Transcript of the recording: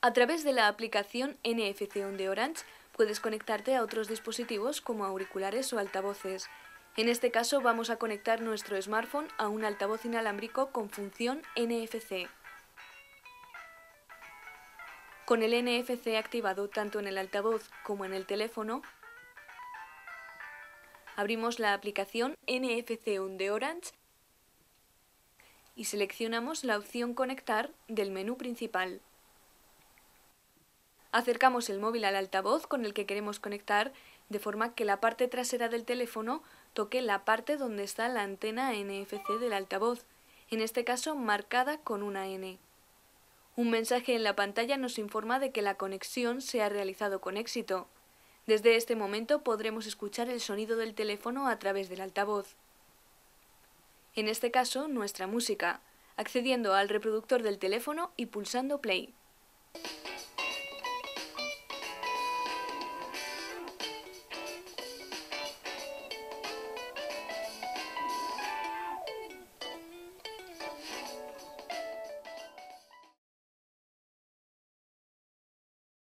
A través de la aplicación NFC On de Orange puedes conectarte a otros dispositivos como auriculares o altavoces. En este caso vamos a conectar nuestro smartphone a un altavoz inalámbrico con función NFC. Con el NFC activado tanto en el altavoz como en el teléfono, abrimos la aplicación NFC On de Orange y seleccionamos la opción Conectar del menú principal. Acercamos el móvil al altavoz con el que queremos conectar, de forma que la parte trasera del teléfono toque la parte donde está la antena NFC del altavoz, en este caso marcada con una N. Un mensaje en la pantalla nos informa de que la conexión se ha realizado con éxito. Desde este momento podremos escuchar el sonido del teléfono a través del altavoz. En este caso, nuestra música, accediendo al reproductor del teléfono y pulsando play.